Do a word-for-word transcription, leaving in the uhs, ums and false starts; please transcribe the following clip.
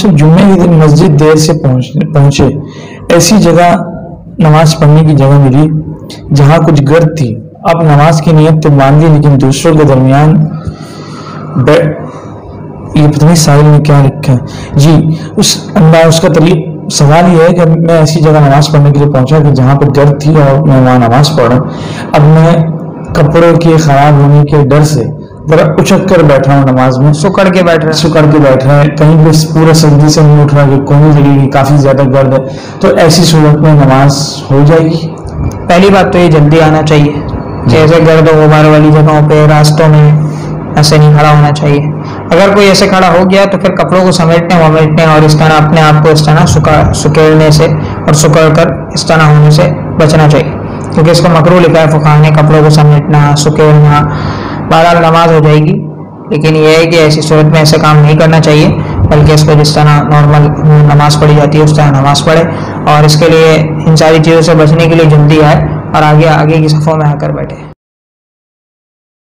کہ جمعے کے دن مسجد دیر سے پہنچے، ایسی جگہ نماز پڑھنے کی جگہ ملی جہاں کچھ گرد تھی۔ اب نماز کی نیت تو باندھی لیکن دوسروں کے درمیان یہ پتہ نہیں سائل نے کیا لکھا ہے جی، اس انداز اس کا طریق سوال یہ ہے کہ میں ایسی جگہ نماز پڑھنے کے لیے پہنچا کہ جہاں پہ گرد تھی اور میں وہاں نماز پڑھ رہا ہوں۔ اب میں کپڑوں کے خراب ہونے کے ڈر سے ذرا اچک کر بیٹھا ہوں، نماز میں سکڑ کے بیٹھ رہا سکڑ کے بیٹھ رہا ہے، کہیں پہ پورا سجدے سے نہیں اٹھ رہا کہ کون سی جگہ کافی زیادہ گرد ہے، تو ایسی صورت میں نماز ہو جائے گی؟ پہلی بات تو یہ جلدی آنا چاہیے، جیسے گرد و غبار والی جگہوں پہ راستوں میں ایسے نہیں کھڑا ہونا چاہیے۔ اگر کوئی ایسے کھڑا ہو گیا تو پھر کپڑوں کو سمیٹنے ومیٹنے اور اس طرح اپنے آپ کو اس طرح سکیڑنے سے اور سکڑ کر اس طرح ہونے سے بچنا چاہیے، کیونکہ اس کو مکروہ لکھا ہے فقہا نے، کپڑوں کو سمیٹنا سکیڑنا۔ بہرحال نماز ہو جائے گی، لیکن یہ ہے کہ ایسی صورت میں ایسے کام نہیں کرنا چاہیے، بلکہ اس کو جس طرح نارمل نماز پڑھی جاتی ہے اس طرح نماز پڑھے، اور اس کے لیے ان ساری چیزوں سے بچنے کے لیے جلدی آئے اور آگے آگے کی صفوں میں آ کر بیٹھے۔